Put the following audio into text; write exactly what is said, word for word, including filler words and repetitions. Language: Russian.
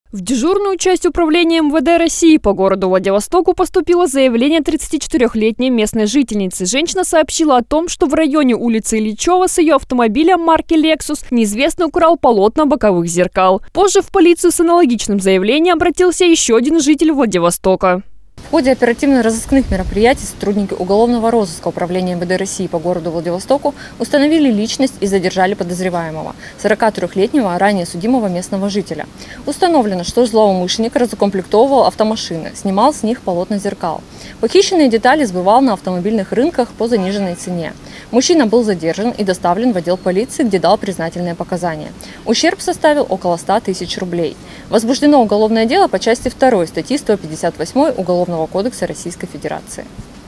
В дежурную часть управления эм вэ дэ России по городу Владивостоку поступило заявление тридцатичетырёхлетней местной жительницы. Женщина сообщила о том, что в районе улицы Ильичева с ее автомобиля марки Lexus неизвестный украл полотна боковых зеркал. Позже в полицию с аналогичным заявлением обратился еще один житель Владивостока. В ходе оперативно-розыскных мероприятий сотрудники уголовного розыска управления эм вэ дэ России по городу Владивостоку установили личность и задержали подозреваемого – сорокатрёхлетнего ранее судимого местного жителя. Установлено, что злоумышленник разукомплектовывал автомашины, снимал с них полотна зеркал. Похищенные детали сбывал на автомобильных рынках по заниженной цене. Мужчина был задержан и доставлен в отдел полиции, где дал признательные показания. Ущерб составил около ста тысяч рублей. Возбуждено уголовное дело по части второй статьи сто пятьдесят восемь Уголовного кодекса Российской Федерации.